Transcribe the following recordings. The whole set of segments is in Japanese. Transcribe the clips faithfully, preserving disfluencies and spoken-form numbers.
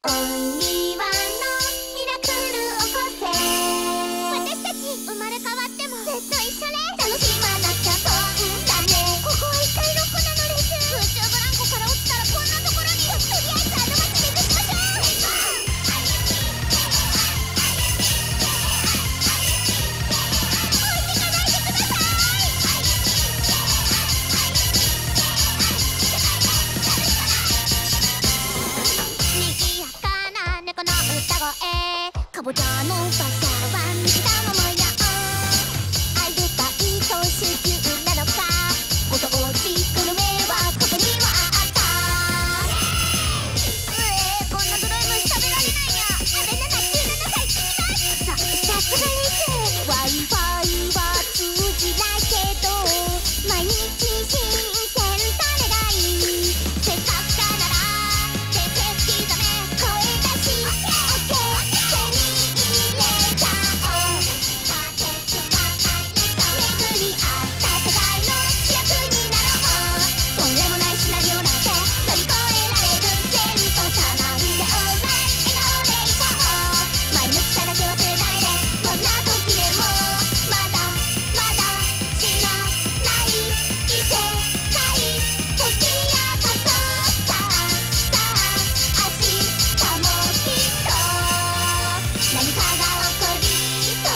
お庭のミラクル起こせ。私たち生まれ変わってもずっと一緒ね。楽しまなきゃ損だね。ここは一体どこなのです。空中ブランコから落ちたらこんなところに。とりあえずあの街で出しましょう。置いてかないでください。賑やかな猫の歌声。かぼちゃの馬車は水玉模様。あゆたいと集中なのか。ご当地グルメはここにはあった。うえー、こんな黒い虫食べられないや。あれななきゅうななさい聞きたい。ささすがにす Wi-Fi は通じないけど毎日新鮮されがいい。せっかくだなら成績だめ声出し OK 手に入れちゃおう。パケットパパイと巡り合った世界の主役になろう。とんでもないシナリオなんて乗り越えられる。全とさなんでオーライ笑顔でいこう。前向きさだけ忘れないで。どんな時でもまだまだ知らない異世界解き明かそう。さあさあ明日もきっと何かが起こりそう。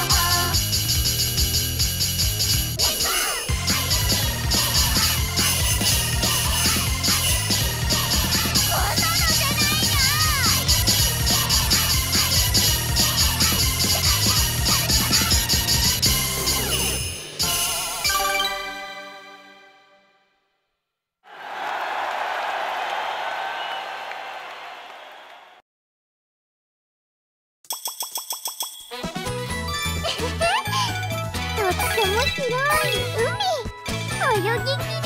こんなのじゃないよ。とっても広い海。泳ぎきれ